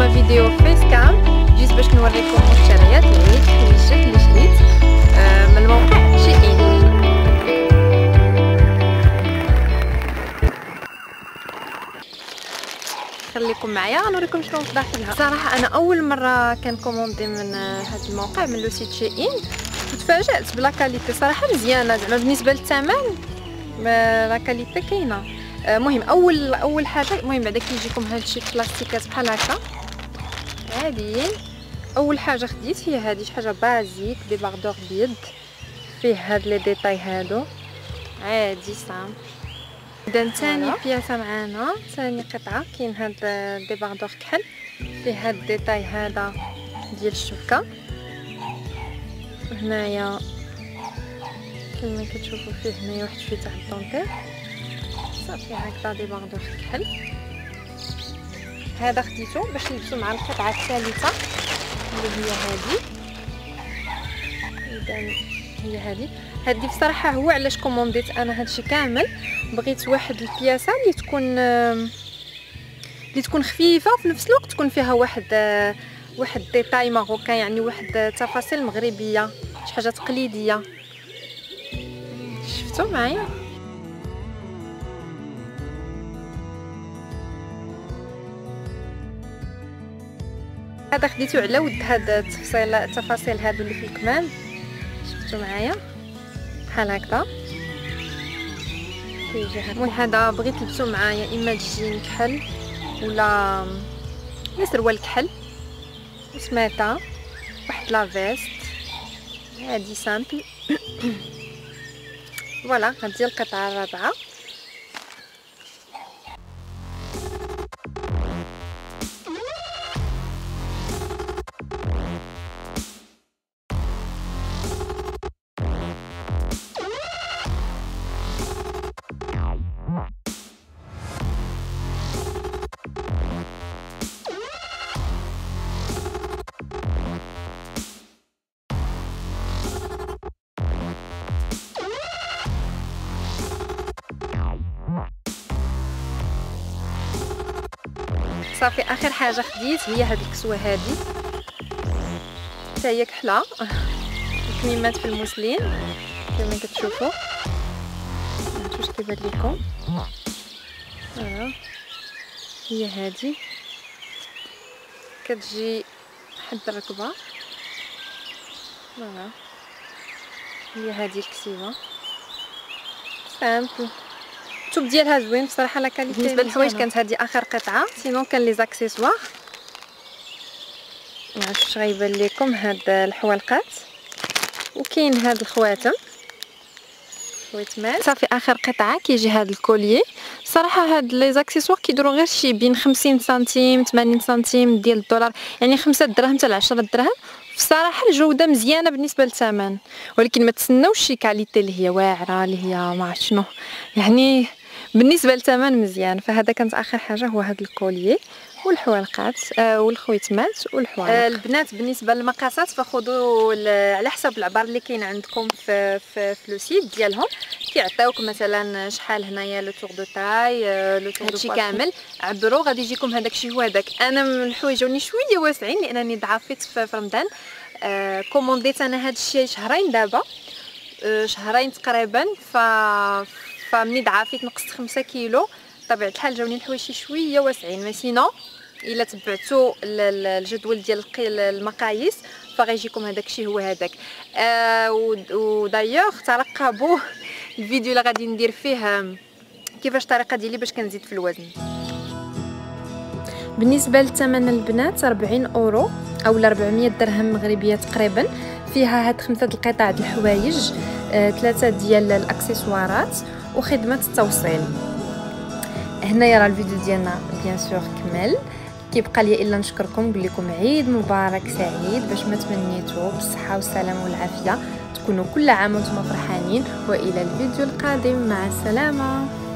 فيديو فيس كام جيت باش نوريكم مشتريات العيد حويجات اللي شريت من الموقع شيئين. خليكم معايا غنوريكم شنو في داخلها. صراحه انا اول مره كنكوموندي من هذا الموقع من لو سيت شيئين وتفاجأت بلا كاليتي صراحه مزيانه زعما بالنسبه للثمن لا كاليتي كاينه. مهم اول حاجه المهم بعدا كيجيكم هاد الشيء بلاستيكات بحال هكا عاديين. اول حاجه خديت هي هذه شي حاجه بازيك ديباردور بيد فيه هاد لي ديتاي هادو عادي صام. اذا ثاني بياسه معانا ثاني قطعه كاين هاد ديباردور كحل فيه هاد الديتاي هذا ديال الشبكه. هنايا كما كتشوفوا فيه هنايا واحد شويه تاع الدونتيل صافي هكذا ديباردور كحل. هذا خديته باش نلبسو مع القطعه الثالثه اللي هي هذه. اذا هي هذه بصراحه هو علاش كومونديت انا هادشي كامل. بغيت واحد البياسه اللي تكون خفيفه وفي نفس الوقت تكون فيها واحد ديتاي ماروكان يعني واحد تفاصيل مغربيه شي حاجه تقليديه. شفتوا معايا هذا خديته على ود هاد التفاصيل هادو اللي في الكمام. شفتوا معايا بحال هكذا كيجي هذا. المهم هذا بغيت نلبسو معايا اما جين كحل ولا سروال كحل وسماطه واحد لا فيست هادي سامبل. فوالا هادي القطعه الرابعه. صافي اخر حاجه خديت هي هاد الكسوه هادي حتى هي كحله الكميمات في الموسلين كما كتشوفوا. واش كيبان لكم هي هادي كتجي حد الركبه. فوالا هي هادي الكسيوه سامبل. الثوب ديالها زوين بصراحه لا كاليتي. بالنسبه للحوايج كانت هذه اخر قطعه. سينون كان لي زاكسيسوار معرفتش غيبان لكم هاد الحوالقات وكاين هاد الخواتم خويتمات. صافي اخر قطعه كيجي هاد الكوليي. صراحه هاد لي زاكسيسوار كيديروا غير شي بين 50 سنتيم 80 سنتيم ديال الدولار يعني 5 دراهم حتى ل 10 دراهم. بصراحه الجوده مزيانه بالنسبه للثمن ولكن ما تسناوش شي كاليتي اللي هي واعره اللي هي ما عرفت شنو يعني بالنسبه للثمن مزيان. فهذا كانت اخر حاجه هو هذا الكوليي والحوالقات والخويتمات والحوالق. البنات بالنسبه للمقاسات فخذوا على حسب العبار اللي كاين عندكم في لو سيت ديالهم. كيعطيوك مثلا شحال هنايا لو تور دو تاي لو تور هادشي كامل عبروا غادي يجيكم هذاك الشيء هو هذاك. انا من الحوايج جاوني شويه واسعين لانني ضعفت في رمضان. كومونديت انا هذا الشيء شهرين دابا شهرين تقريبا. فمني ضعفت نقصت 5 كيلو. بطبيعه الحال جاوني الحوايج شويه واسعين ما سينو الا تبعتوا الجدول ديال المقاييس فغيجيكم هذاك الشيء هو هذاك. ودايوغ ترقبوا الفيديو اللي غادي ندير فيه كيفاش الطريقه ديالي باش كنزيد في الوزن. بالنسبه للثمن البنات 40 اورو او 400 درهم مغربيه تقريبا. فيها هاد 5 القطع د الحوايج 3 ديال الاكسسوارات وخدمه التوصيل. هنايا راه الفيديو ديالنا بيان سور كمل. كيبقى لي الا نشكركم نقول لكم عيد مبارك سعيد باش ما تمنيتو بالصحه والسلامه والعافيه تكونوا كل عام وانتم فرحانين. والى الفيديو القادم مع السلامه.